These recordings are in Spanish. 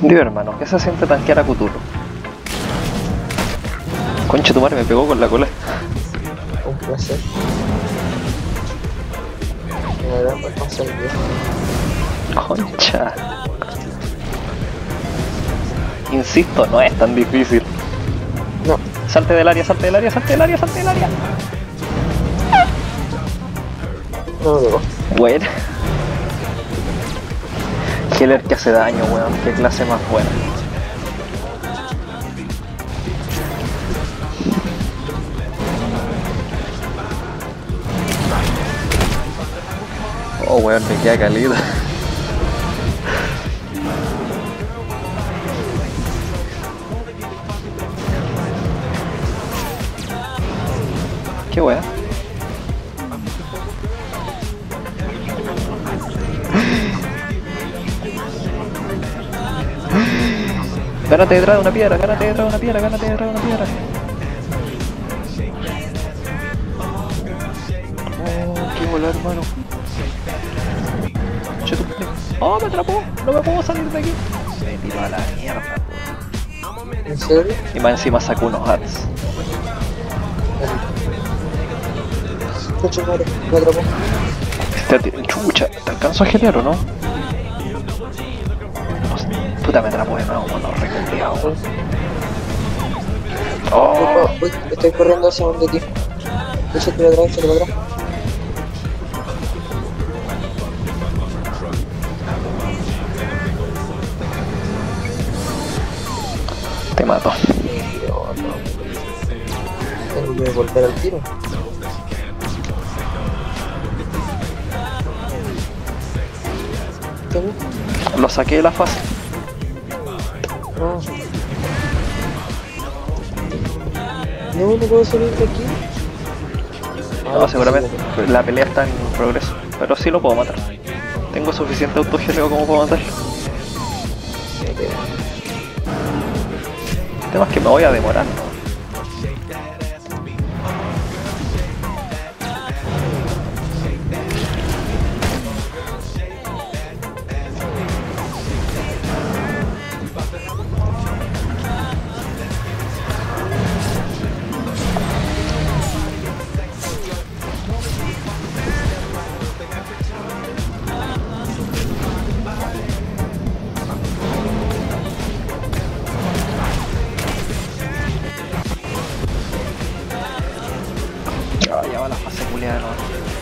Digo hermano, ¿qué se siente tanquear a Cthulhu? Concha tu madre, me pegó con la cola. Un placer. La verdad, pues pasa el día. Concha. Insisto, no es tan difícil. No, Salte del área, salte del área, salte del área, salte del área. no me pegó. Bueno. Healer que hace daño, weón. Qué clase más buena. Oh, weón, me queda calida. Qué weón. Gánate detrás de una piedra, gánate detrás de una piedra, gánate detrás de una piedra. Oh, qué bola, hermano. Oh, me atrapó, no me puedo salir de aquí. Me tiró a la mierda. ¿En serio? Y más encima sacó unos ads. Coche, madre, me atrapó. Chucha, ¿te alcanzo a generar o no? Puta, me atrapó de nuevo, mono reculeado. Oh, Estoy corriendo hacia donde ti. Échate para atrás, échate para atrás. te mato. Tengo que volver al tiro. ¿Tengo? Lo saqué de la fase. No. No, no puedo salir de aquí. No, seguramente la pelea está en progreso, pero sí lo puedo matar. Tengo suficiente autogeleo como para matarlo. El tema es que me voy a demorar, ¿no? Ya va la fase culiada de nuevo.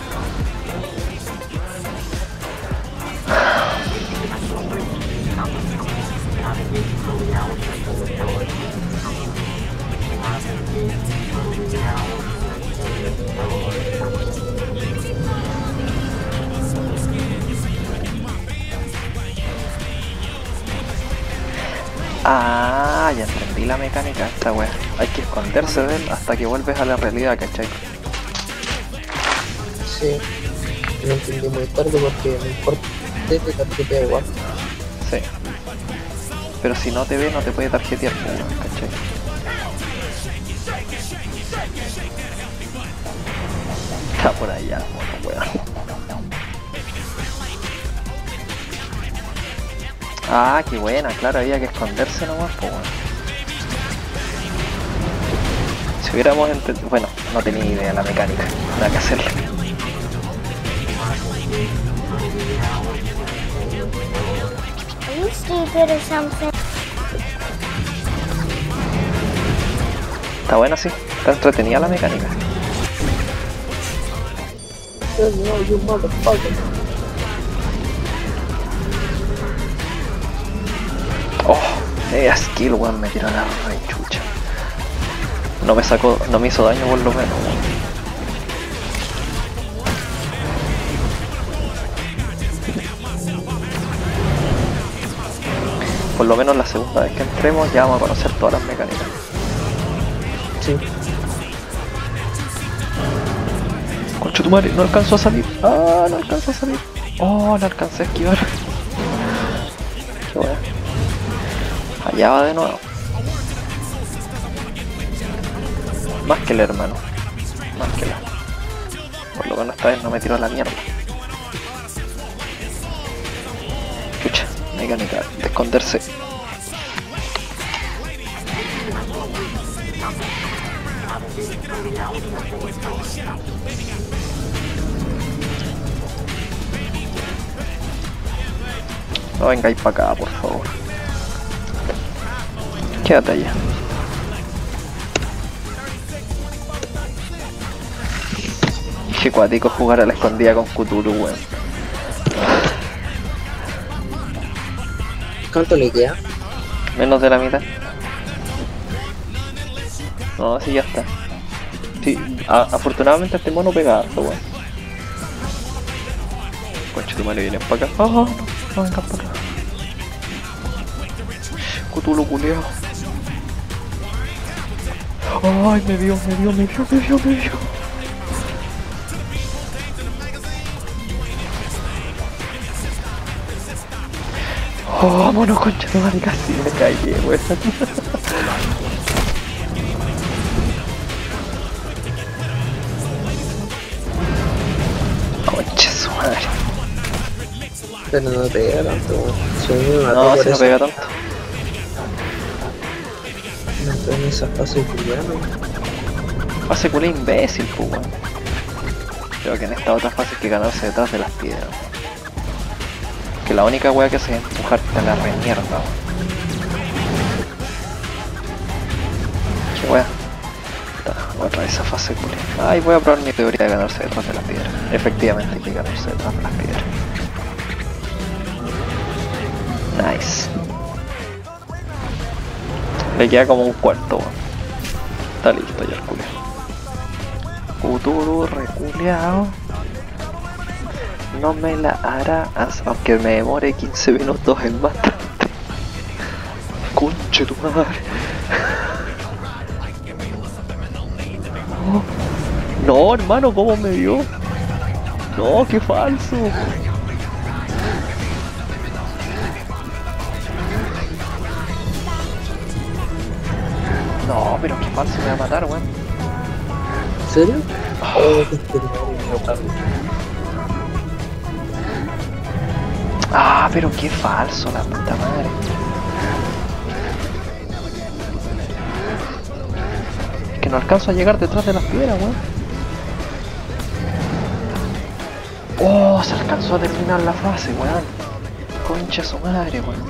Ah, ya entendí la mecánica de esta wea. Hay que esconderse de él hasta que vuelves a la realidad, ¿cachai? Sí, lo entendí muy tarde porque no importa, te tarjetea igual. Sí. Pero si no te ve, no te puede tarjetear, pues, weón, ¿cachai? Está por allá, bueno, weón. Ah, qué buena, claro, había que esconderse nomás, pues, weón. Si hubiéramos entendido... Bueno, no tenía idea de la mecánica, nada que hacerle. Are you stupid or something? Está buena, sí, está entretenida la mecánica. No, you motherfucker. Oh, skill, weón, me tiró la rechucha. No me sacó, no me hizo daño por lo menos, weón. Por lo menos la segunda vez que entremos ya vamos a conocer todas las mecánicas. Sí. Concha tu madre, no alcanzó a salir. Ah, no alcanzó a salir. Oh, no alcancé a esquivar. Qué bueno. Allá va de nuevo. Más que el hermano. Más que la. Por lo menos esta vez no me tiró a la mierda. Chucha, mecánica de esconderse No vengáis para acá, por favor. Quédate allá. Qué cuático jugar a la escondida con Cthulhu, weón. ¿Cuánto le queda? Menos de la mitad. No, sí, ya está. Sí, afortunadamente este mono pega harto, weón. Concha tu madre, vienen para acá. Oh, no, no vengan para acá. Cthulhu culeado. Ay, me vio. Oh, vámonos, concha tu madre, casi me caí, weón. Concha su madre. Pero no pega tanto, weón. Si me mató No, por si no eso. pega tanto. No estoy en esa fase culiana. Fase culé imbécil, pues, weón. Creo que en esta otra fase hay que ganarse detrás de las piedras. Que la única wea que hace es empujarte a la re mierda, weón. Qué wea. Otra vez esa fase culé. Ay, voy a probar mi teoría de ganarse detrás de las piedras. Efectivamente hay que ganarse detrás de las piedras. Nice. Le queda como un cuarto, weón. Está listo ya el culiao. Cthulhu reculeado. No me la hará, aunque me demore 15 minutos en matarte. Conche tu madre. No, hermano, ¿cómo me vio? No, qué falso. No, pero qué falso me va a matar, weón. ¿En serio? Oh, qué extraordinario. Ah, pero qué falso, la puta madre. Es que no alcanzo a llegar detrás de las piedras, weón. Oh, se alcanzó a terminar la fase, weón. Concha su madre, weón.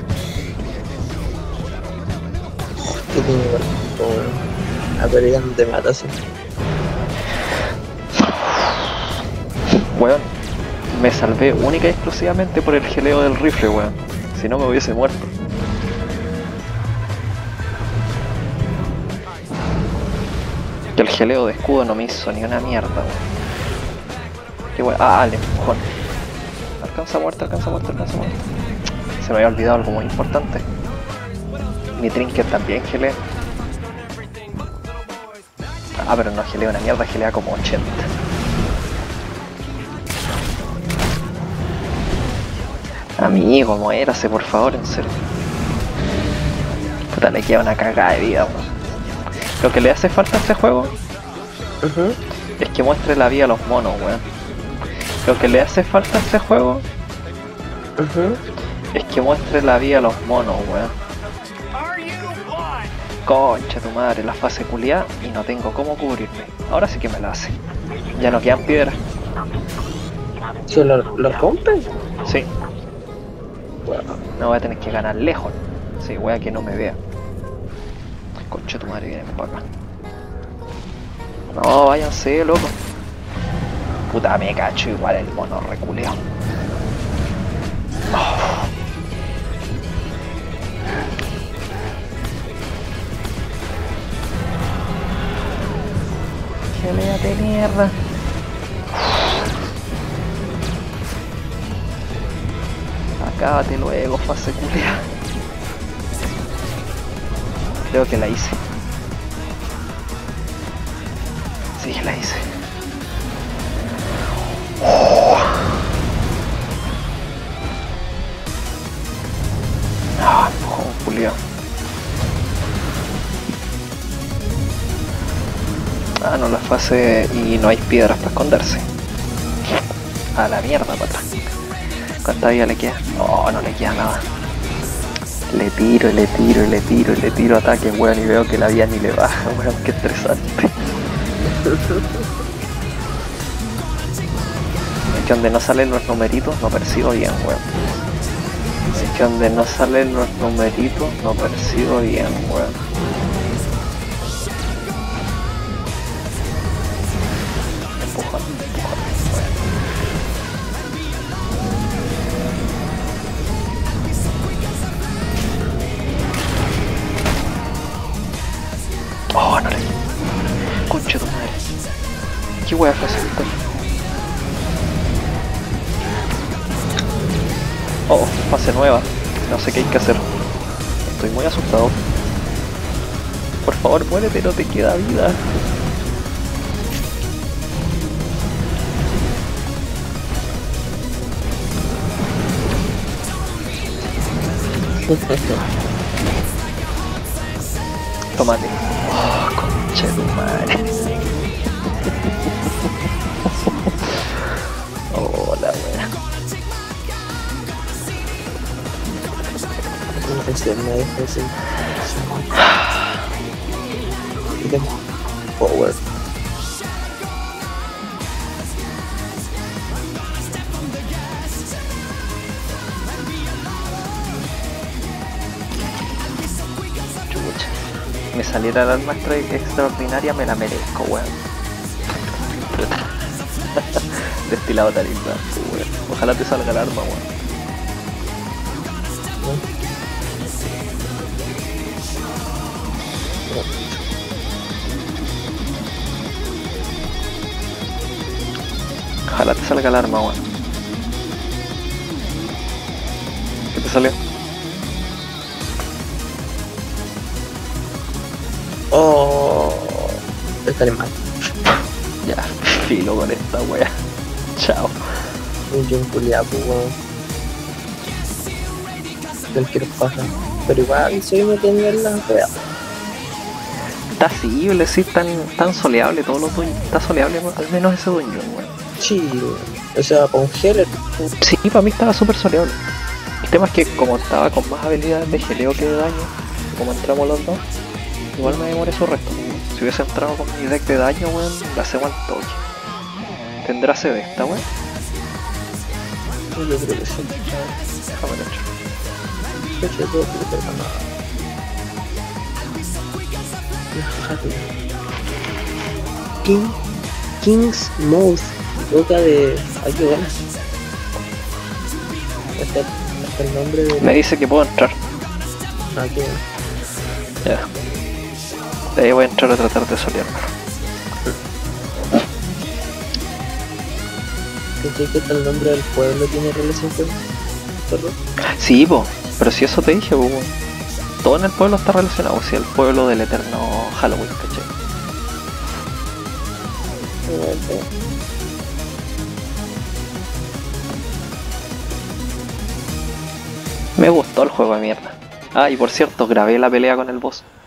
¿Qué tiene que ver con todo, weón? Ah, pero ya no te matas, ¿sí? Weón, me salvé única y exclusivamente por el geleo del rifle, weón. Si no me hubiese muerto. Que el geleo de escudo no me hizo ni una mierda, weón. Qué weón. Ah, el empujón. Alcanza muerto. Se me había olvidado algo muy importante. Mi trinket también gelea. Ah, pero no gelea una mierda, gelea como 80. Amigo, muérase por favor, en serio. Puta, le queda una cagada de vida, weón. Lo que le hace falta a este juego es que muestre la vida a los monos, weón. Lo que le hace falta a este juego es que muestre la vida a los monos, weón. Concha tu madre, la fase culiada y no tengo cómo cubrirme. Ahora sí que me la hace. Ya no quedan piedras. ¿Se lo rompen? Sí. No voy a tener que ganar lejos. Sí, wea que no me vea. Concha tu madre, vienen para acá. No, váyanse, loco. Puta, me cacho igual el mono reculeado. Oh. Geléate mierda. Acábate luego, fase culeada. Creo que la hice. Sí, la hice. Oh. Ah, no, culiao. Ah, no, la fase y no hay piedras para esconderse. A la mierda, para atrás. ¿Cuánta vida le queda? Oh, no le queda nada. Le tiro, le tiro, le tiro, le tiro ataques, weón, y veo que la vida ni le baja, weón, qué estresante. Es que donde no salen los numeritos no persigo bien, weón. Es que donde no salen los numeritos no persigo bien, weón. Empujan, empujan, weón. Oh, no le... Conche tu madre. ¿Qué wea fue esa victoria? Oh, fase nueva. No sé qué hay que hacer. Estoy muy asustado. Por favor, muérete, no te queda vida. Tómate. Oh, conche tu madre. Oh, la wea. Me deja ese. Power. Chucha. Me saliera el arma extraordinaria, me la merezco, weón. Destilado talismán, weón. Ojalá te salga el arma, weón. Ojalá te salga el arma, weón. ¿Qué te salió? Oh, estaré mal. Ya, filo con esta wea. Chao. Un culiapo, weón. Cualquier paja. Pero igual, soy me tenía en la fea. Está asible, sí, tan soleable todos los dueños. Está soleable, al menos ese dueño, weón. Sí, o sea, con Heller. Sí, para mí estaba súper soleable. El tema es que como estaba con más habilidades de geleo que de daño, como entramos los dos, igual me demoré su resto. Si hubiese entrado con mi deck de daño, weón, la hacemos al toque. ¿Tendrá CD esta, weón? Yo creo que sí. Déjame lo echar. De hecho, yo creo que nada. King's Mouth, boca de... Ay, qué buena. Hasta el nombre de... Me dice que puedo entrar. Ah, qué bueno. Ya. De ahí voy a entrar a tratar de solearme. ¿Qué tal el nombre del pueblo tiene relación con terror? Sí, po, pero si eso te dije, po, weón. Todo en el pueblo está relacionado, si el pueblo del eterno Halloween, ¿cachai? Me gustó el juego de mierda. Ah, y por cierto, grabé la pelea con el boss.